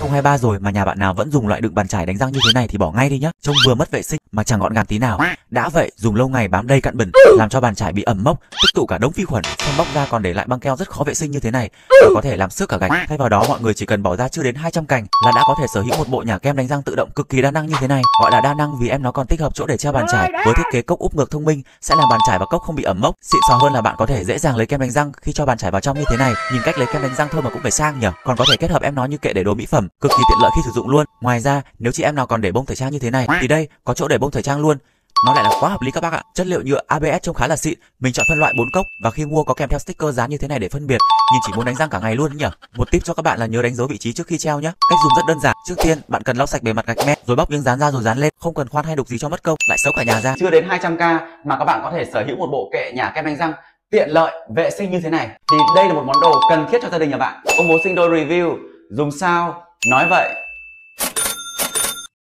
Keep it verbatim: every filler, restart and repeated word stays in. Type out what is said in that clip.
không hai ba rồi mà nhà bạn nào vẫn dùng loại đựng bàn chải đánh răng như thế này thì bỏ ngay đi nhá. Trông vừa mất vệ sinh mà chẳng gọn gàng tí nào. Đã vậy dùng lâu ngày bám đầy cặn bẩn, làm cho bàn chải bị ẩm mốc, tích tụ cả đống vi khuẩn, xong bóc ra còn để lại băng keo rất khó vệ sinh như thế này và có thể làm xước cả gạch. Thay vào đó mọi người chỉ cần bỏ ra chưa đến hai trăm cành là đã có thể sở hữu một bộ nhà kem đánh răng tự động cực kỳ đa năng như thế này. Gọi là đa năng vì em nó còn tích hợp chỗ để treo bàn chải với thiết kế cốc úp ngược thông minh, sẽ làm bàn chải và cốc không bị ẩm mốc. Xịn sò hơn là bạn có thể dễ dàng lấy kem đánh răng khi cho bàn chải vào trong như thế này. Nhìn cách lấy kem đánh răng thôi mà cũng phải sang nhỉ. Còn có thể kết hợp em nó như kệ để đồ mỹ phẩm, cực kỳ tiện lợi khi sử dụng luôn. Ngoài ra nếu chị em nào còn để bông thời trang như thế này thì đây có chỗ để bông thời trang luôn. Nó lại là quá hợp lý các bác ạ. Chất liệu nhựa a bê ét trông khá là xịn. Mình chọn phân loại bốn cốc và khi mua có kèm theo sticker dán như thế này để phân biệt. Nhìn chỉ muốn đánh răng cả ngày luôn nhỉ. Một tip cho các bạn là nhớ đánh dấu vị trí trước khi treo nhé. Cách dùng rất đơn giản. Trước tiên bạn cần lau sạch bề mặt gạch men rồi bóc miếng dán ra rồi dán lên, không cần khoan hay đục gì cho mất công, lại xấu cả nhà ra. Chưa đến hai trăm k mà các bạn có thể sở hữu một bộ kệ nhà kem đánh răng tiện lợi, vệ sinh như thế này thì đây là một món đồ cần thiết cho gia đình nhà bạn. Công bố sinh đôi review dùng sao nói vậy.